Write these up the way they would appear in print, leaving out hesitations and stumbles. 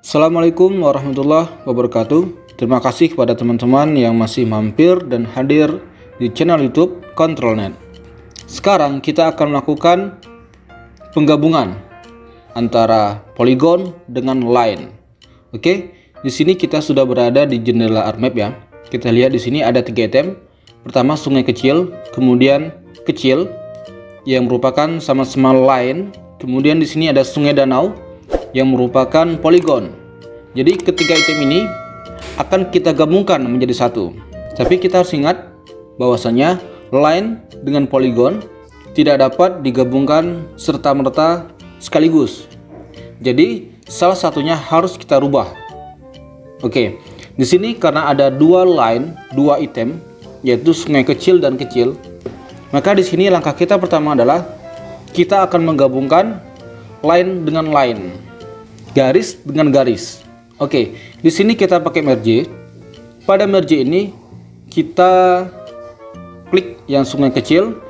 Assalamualaikum warahmatullahi wabarakatuh. Terima kasih kepada teman-teman yang masih mampir dan hadir di channel YouTube ControlNet. Sekarang kita akan melakukan penggabungan antara polygon dengan line. Oke, di sini kita sudah berada di jendela ArcMap ya. Kita lihat di sini ada 3 item. Pertama sungai kecil, kemudian kecil yang merupakan sama-sama line. Kemudian di sini ada sungai danau yang merupakan polygon. Jadi ketiga item ini akan kita gabungkan menjadi satu. Tapi kita harus ingat bahwasanya line dengan polygon tidak dapat digabungkan serta-merta sekaligus. Jadi salah satunya harus kita rubah. Oke, di sini karena ada dua line, dua item, yaitu sungai kecil dan kecil, maka di sini langkah kita pertama adalah kita akan menggabungkan line dengan line, garis dengan garis. Oke, di sini kita pakai merge. Pada merge ini kita klik yang sungai kecil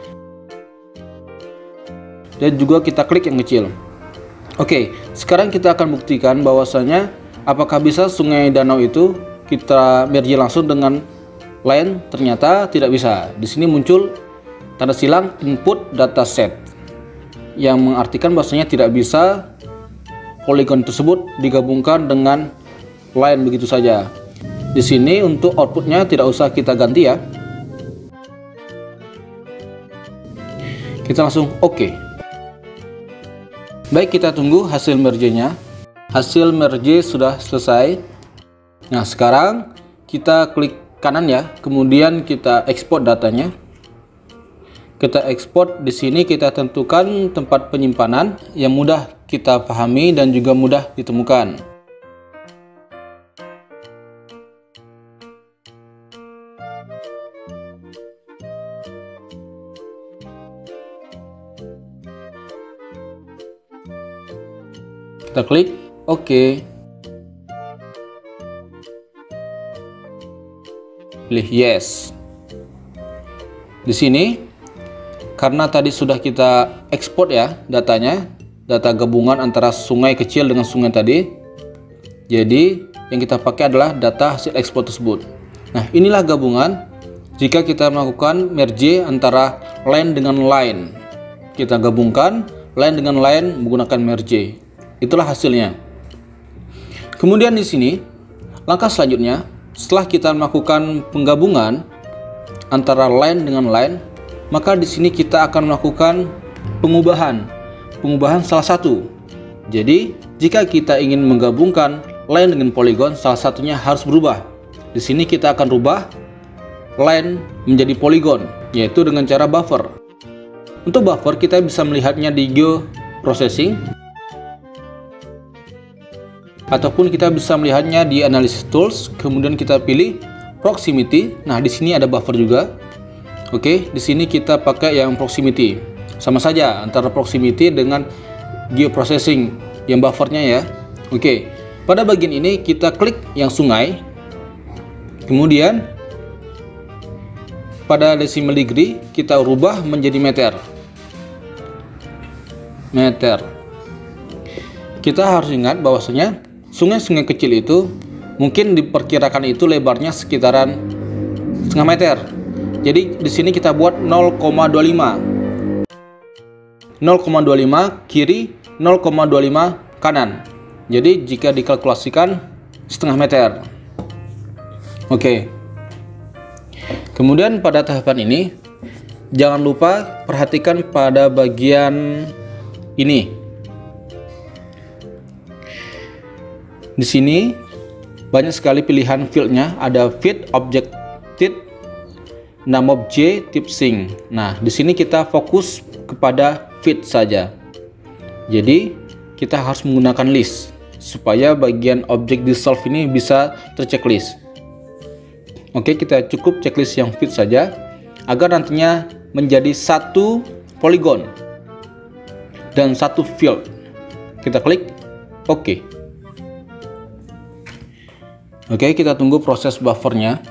dan juga kita klik yang kecil. Oke, sekarang kita akan buktikan bahwasanya apakah bisa sungai danau itu kita merge langsung dengan line. Ternyata tidak bisa. Di sini muncul tanda silang input dataset yang mengartikan bahwasanya tidak bisa polygon tersebut digabungkan dengan line begitu saja. Di sini untuk outputnya tidak usah kita ganti ya. Kita langsung oke. Baik, kita tunggu hasil merge-nya. Hasil merge sudah selesai. Nah, sekarang kita klik kanan ya, kemudian kita ekspor datanya. Kita ekspor, di sini kita tentukan tempat penyimpanan yang mudah kita pahami dan juga mudah ditemukan. Kita klik OK. Pilih yes. Di sini karena tadi sudah kita ekspor ya datanya, data gabungan antara sungai kecil dengan sungai tadi. Jadi yang kita pakai adalah data hasil ekspor tersebut. Nah, inilah gabungan jika kita melakukan merge antara line dengan line. Kita gabungkan line dengan line menggunakan merge. Itulah hasilnya. Kemudian di sini langkah selanjutnya, setelah kita melakukan penggabungan antara line dengan line, maka di sini kita akan melakukan pengubahan salah satu. Jadi jika kita ingin menggabungkan line dengan polygon, salah satunya harus berubah. Di sini kita akan rubah line menjadi polygon, yaitu dengan cara buffer. Untuk buffer kita bisa melihatnya di geoprocessing, ataupun kita bisa melihatnya di analysis tools. Kemudian kita pilih proximity. Nah, di sini ada buffer juga. Oke, di sini kita pakai yang proximity. Sama saja antara proximity dengan geoprocessing yang buffernya ya. Oke, pada bagian ini kita klik yang sungai. Kemudian pada decimal degree kita rubah menjadi meter. Kita harus ingat bahwasanya sungai-sungai kecil itu mungkin diperkirakan itu lebarnya sekitaran setengah meter. Jadi di sini kita buat 0,25 kiri, 0,25 kanan. Jadi jika dikalkulasikan setengah meter. Oke. Kemudian pada tahapan ini jangan lupa perhatikan pada bagian ini. Di sini banyak sekali pilihan fieldnya. Ada fit, object tip, name object, tip sync. Nah, di sini kita fokus kepada fit saja. Jadi kita harus menggunakan list supaya bagian object dissolve ini bisa terchecklist. Oke, kita cukup checklist yang fit saja agar nantinya menjadi satu polygon dan satu field. Kita klik OK. Oke, kita tunggu proses buffernya.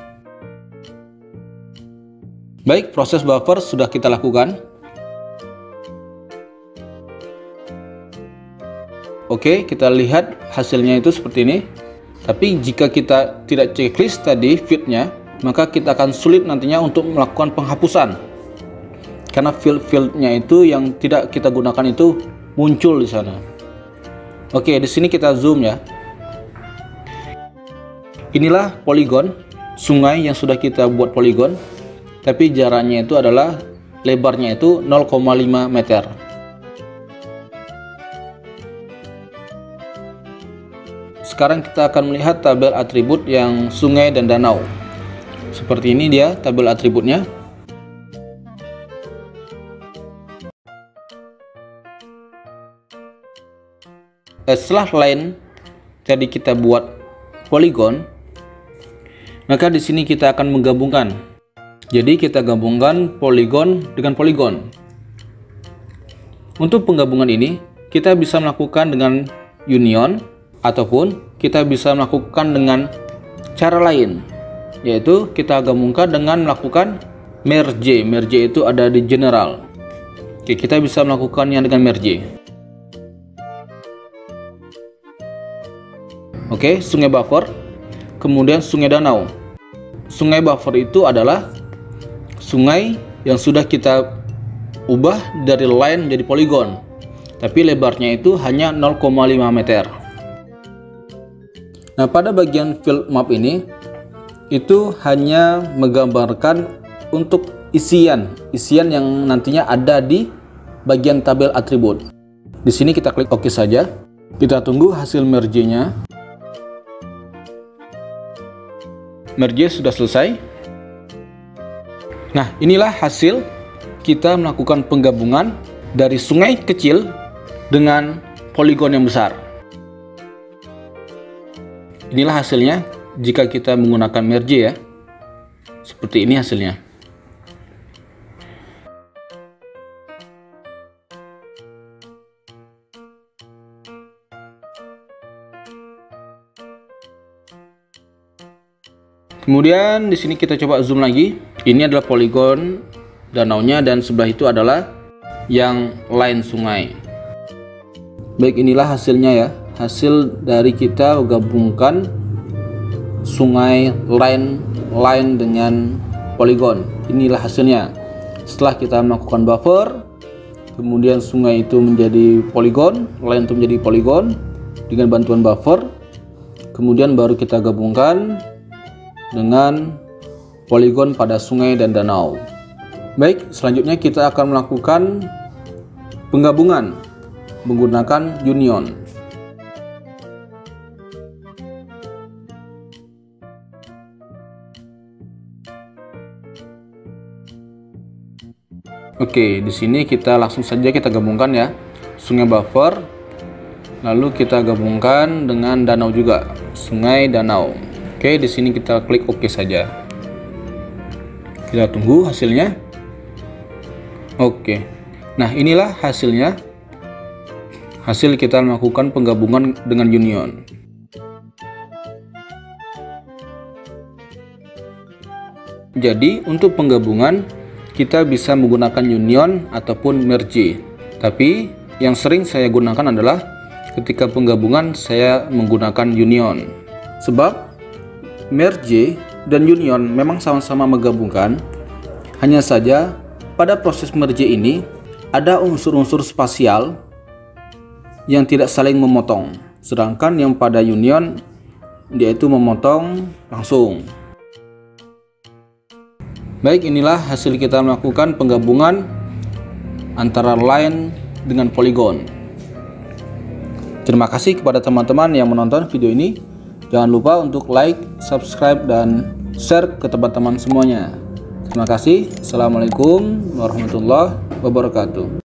Baik, proses buffer sudah kita lakukan. Oke, kita lihat hasilnya itu seperti ini. Tapi jika kita tidak checklist tadi fieldnya, maka kita akan sulit nantinya untuk melakukan penghapusan. Karena field-fieldnya itu yang tidak kita gunakan itu muncul di sana. Oke, di sini kita zoom ya. Inilah poligon sungai yang sudah kita buat poligon, tapi jaraknya itu adalah lebarnya itu 0,5 meter. Sekarang kita akan melihat tabel atribut yang sungai dan danau. Seperti ini dia tabel atributnya. Setelah line tadi kita buat poligon, maka di sini kita akan menggabungkan. Jadi kita gabungkan poligon dengan poligon. Untuk penggabungan ini kita bisa melakukan dengan union ataupun kita bisa melakukan dengan cara lain, yaitu kita gabungkan dengan melakukan merge. Merge itu ada di general. Oke, kita bisa melakukannya dengan merge. Oke, sungai buffer, kemudian sungai danau. Sungai buffer itu adalah sungai yang sudah kita ubah dari line menjadi poligon, tapi lebarnya itu hanya 0,5 meter. Nah, pada bagian field map ini itu hanya menggambarkan untuk isian yang nantinya ada di bagian tabel atribut. Di sini kita klik OK saja. Kita tunggu hasil merge-nya. Merge sudah selesai. Nah, inilah hasil kita melakukan penggabungan dari sungai kecil dengan poligon yang besar. Inilah hasilnya jika kita menggunakan merge ya. Seperti ini hasilnya. Kemudian di sini kita coba zoom lagi. Ini adalah poligon danaunya dan sebelah itu adalah yang line sungai. Baik, inilah hasilnya ya. Hasil dari kita gabungkan sungai line dengan poligon. Inilah hasilnya. Setelah kita melakukan buffer, kemudian sungai itu menjadi poligon, line itu menjadi poligon dengan bantuan buffer. Kemudian baru kita gabungkan dengan poligon pada sungai dan danau. Baik, selanjutnya kita akan melakukan penggabungan menggunakan union. Oke, di sini kita langsung saja kita gabungkan ya. Sungai buffer, lalu kita gabungkan dengan danau juga, sungai danau. Oke, di sini kita klik OK saja. Kita tunggu hasilnya. Oke. Nah, inilah hasilnya. Hasil kita melakukan penggabungan dengan union. Jadi, untuk penggabungan kita bisa menggunakan union ataupun merge. Tapi yang sering saya gunakan adalah ketika penggabungan saya menggunakan union. Sebab merge dan union memang sama-sama menggabungkan, hanya saja pada proses merge ini ada unsur-unsur spasial yang tidak saling memotong, sedangkan yang pada union dia itu memotong langsung. Baik, inilah hasil kita melakukan penggabungan antara line dengan poligon. Terima kasih kepada teman-teman yang menonton video ini. Jangan lupa untuk like, subscribe, dan share ke teman-teman semuanya. Terima kasih. Assalamualaikum warahmatullahi wabarakatuh.